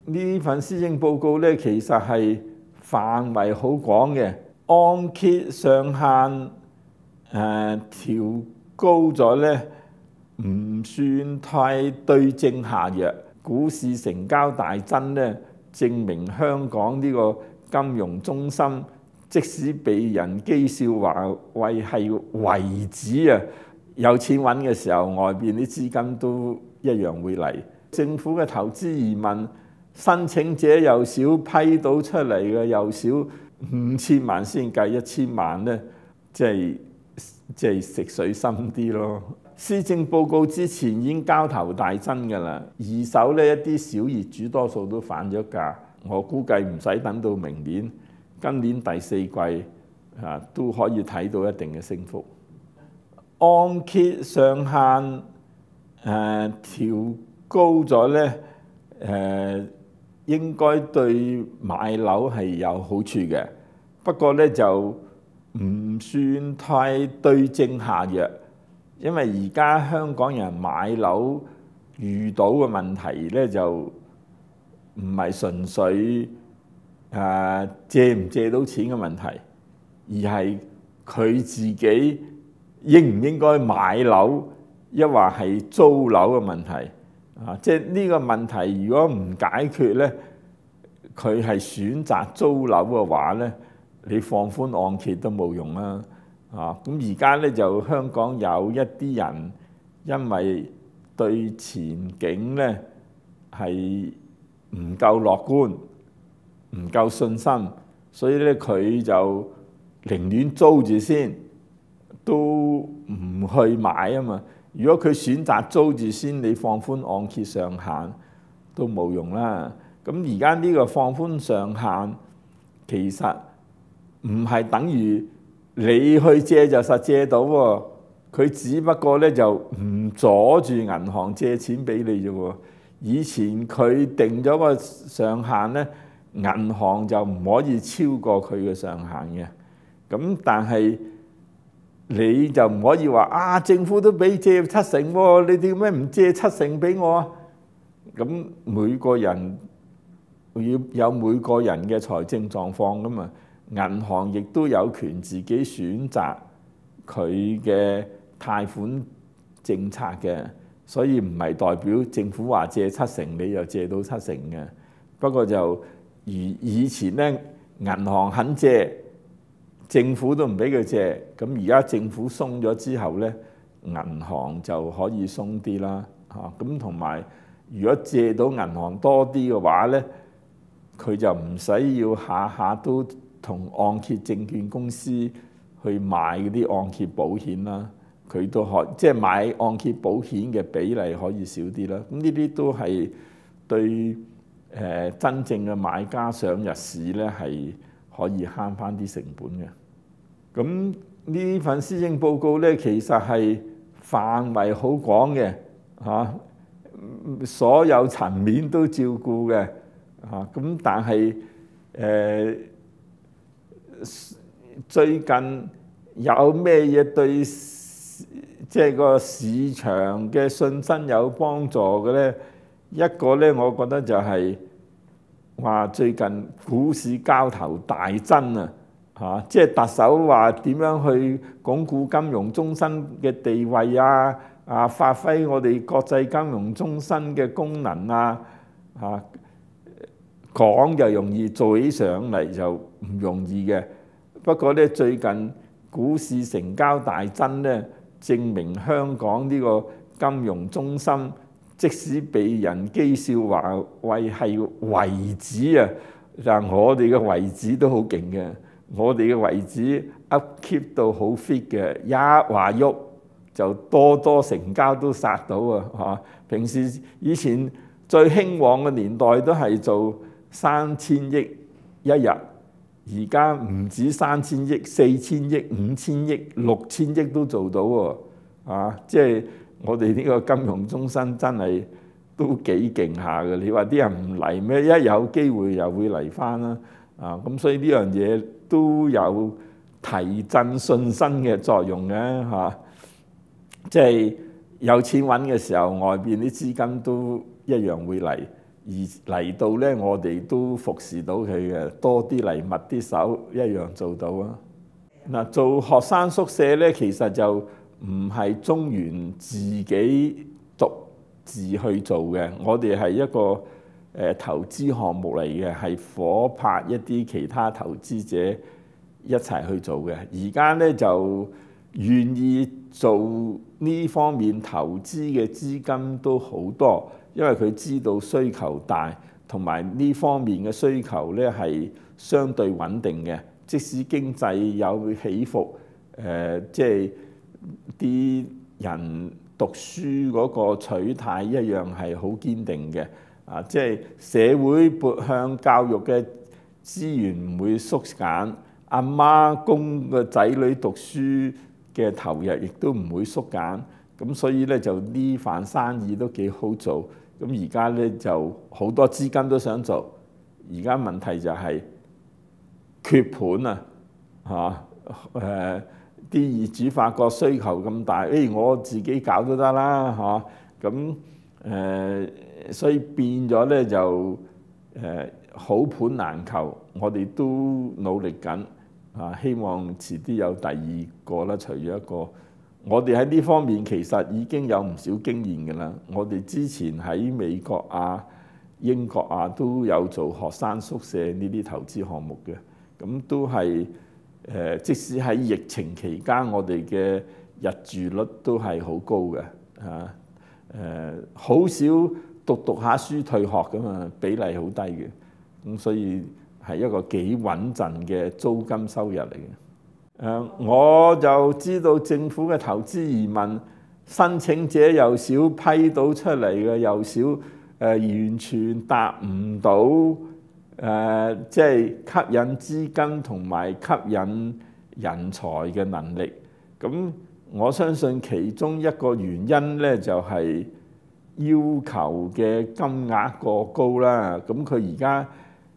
呢份施政報告咧，其實係範圍好廣嘅，按揭上限調高咗咧，唔算太對症下藥。股市成交大增咧，證明香港呢個金融中心，即使被人譏笑話為係遺址啊，有錢揾嘅時候，外邊啲資金都一樣會嚟。政府嘅投資移民申請者又少，批到出嚟嘅又少，5000萬先計1000萬咧，即係食水深啲咯。施政報告之前已經交投大增㗎啦，二手咧一啲小業主多數都反咗價，我估計唔使等到明年，今年第四季都可以睇到一定嘅升幅。按揭上限調高咗咧，應該對買樓係有好處嘅，不過咧就唔算太對症下藥。因為而家香港人買樓遇到嘅問題咧，就唔係純粹借唔借到錢嘅問題，而係佢自己應唔應該買樓，抑或係租樓嘅問題。即係呢個問題，如果唔解決咧，佢係選擇租樓嘅話咧，你放寬按揭都冇用啦。咁而家咧就香港有一啲人因為對前景咧係唔夠樂觀、唔夠信心，所以咧佢就寧願租住先，都唔去買啊嘛。如果佢選擇租住先，你放寬按揭上限都冇用啦。咁而家呢個放寬上限其實唔係等於你去借就實借到喎，佢只不過咧就唔阻住銀行借錢俾你啫喎。以前佢定咗個上限咧，銀行就唔可以超過佢嘅上限嘅。咁但係你就唔可以話政府都俾借7成喎，你點解唔借7成俾我啊？咁每個人要有每個人嘅財政狀況㗎嘛。銀行亦都有權自己選擇佢嘅貸款政策嘅，所以唔係代表政府話借7成你就借到7成嘅。不過就如以前咧，銀行肯借，政府都唔俾佢借。咁而家政府鬆咗之後咧，銀行就可以鬆啲啦。咁同埋如果借到銀行多啲嘅話咧，佢就唔使要下下都同按揭證券公司去買嗰啲按揭保險啦，佢都可即係買按揭保險嘅比例可以少啲啦。咁呢啲都係對真正嘅買家上入市咧係可以慳翻啲成本嘅。咁呢份施政報告咧，其實係範圍好廣嘅，所有層面都照顧嘅。咁但係最近有咩嘢對即係個市場嘅信心有幫助嘅咧？一個咧，我覺得就係話最近股市交投大增啊！即係特首話點樣去鞏固金融中心嘅地位啊，發揮我哋國際金融中心嘅功能講就容易，做起上嚟就唔容易嘅。不過咧，最近股市成交大增咧，證明香港呢個金融中心，即使被人譏笑話為係遺址啊，但我哋嘅遺址都好勁嘅，我哋嘅遺址 keep 到好 fit 嘅，一話喐就多成交都殺到啊！平時以前最興旺嘅年代都係做3000億一日，而家唔止3000億、4000億、5000億、6000億都做到喎。即係我哋呢個金融中心真係都幾勁下嘅。你話啲人唔嚟咩？一有機會又會嚟翻啦。咁所以呢樣嘢都有提振信心嘅作用嘅。即係有錢揾嘅時候，外邊啲資金都一樣會嚟。 而嚟到咧，我哋都服侍到佢嘅，多啲嚟密啲手一樣做到啊！嗱，做學生宿舍咧，其實就唔係中原自己獨自去做嘅，我哋係一個投資項目嚟嘅，係夥拍一啲其他投資者一齊去做嘅。而家咧就願意做呢方面投資嘅資金都好多，因為佢知道需求大，同埋呢方面嘅需求咧係相對穩定嘅。即使經濟有起伏，即係啲人讀書嗰個取態一樣係好堅定嘅。即係社會撥向教育嘅資源唔會縮減，阿媽供個仔女讀書嘅投入亦都唔會縮減。咁所以咧就呢番生意都幾好做。咁而家咧就好多資金都想做，而家問題就係缺盤啊！啲業主發覺需求咁大，我自己搞都得啦，咁所以變咗咧就好盤難求，我哋都努力緊，希望遲啲有第二個啦，除咗一個。我哋喺呢方面其實已經有唔少經驗㗎啦。我哋之前喺美國啊、英國啊都有做學生宿舍呢啲投資項目嘅，咁都係即使喺疫情期間，我哋嘅入住率都係好高嘅，好少讀下書退學㗎嘛，比例好低嘅，咁所以係一個幾穩陣嘅租金收入嚟嘅。我就知道政府嘅投資移民申請者又少批到出嚟嘅，又少完全達唔到即係吸引資金同埋吸引人才嘅能力。咁我相信其中一個原因咧就係要求嘅金額過高啦。咁佢而家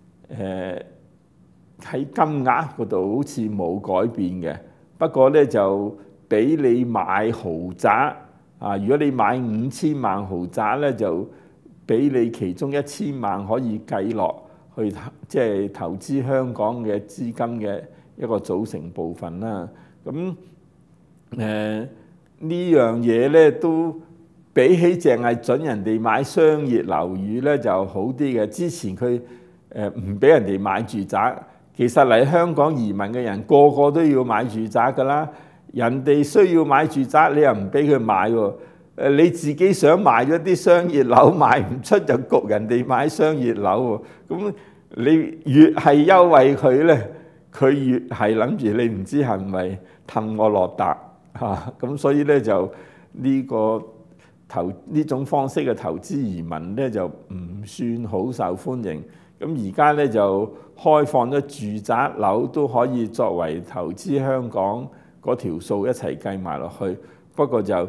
喺金額嗰度好似冇改變嘅，不過咧就俾你買豪宅如果你買5000萬豪宅咧，就俾你其中1000萬可以計落去，即係投資香港嘅資金嘅一個組成部分啦。咁呢樣嘢咧都比起淨係準人哋買商業樓宇咧就好啲嘅。之前佢唔俾人哋買住宅。其實嚟香港移民嘅人個個都要買住宅㗎啦，人哋需要買住宅，你又唔俾佢買喎。你自己想賣咗啲商業樓賣唔出，就焗人哋買商業樓喎。咁你越係優惠佢咧，佢越係諗住你唔知係咪氹我落搭嚇。咁所以咧就呢種方式嘅投資移民咧就唔算好受歡迎。咁而家咧就開放咗住宅樓都可以作為投資香港嗰條數一齊計埋落去，不過就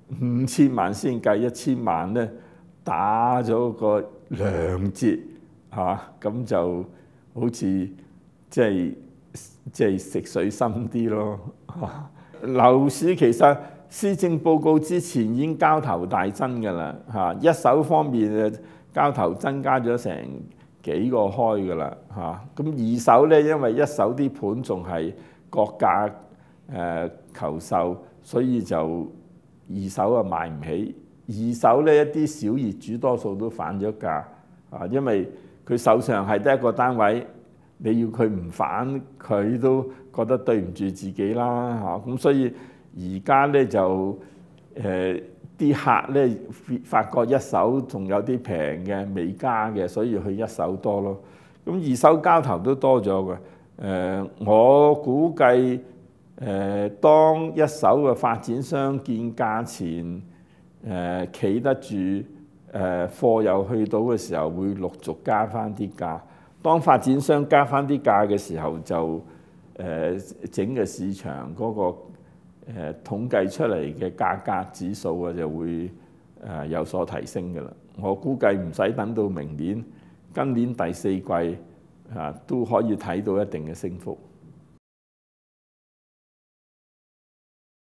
5000萬先計，1000萬咧打咗個2折咁就好似即係食水深啲咯。樓市其實施政報告之前已經交投大增㗎啦，一手方面交投增加咗成幾個開㗎啦，咁二手咧，因為一手啲盤仲係割價求售，所以就二手買唔起。二手咧，一啲小業主多數都反咗價，因為佢手上係得一個單位，你要佢唔反，佢都覺得對唔住自己啦，咁所以而家咧就啲客咧發覺一手仲有啲平嘅未加嘅，所以去一手多咯。咁二手交投都多咗嘅。我估計當一手嘅發展商見價錢企得住，貨又去到嘅時候，會陸續加翻啲價。當發展商加翻啲價嘅時候，就整個市場嗰個統計出嚟嘅價格指數就會有所提升㗎啦。我估計唔使等到明年，今年第4季都可以睇到一定嘅升幅。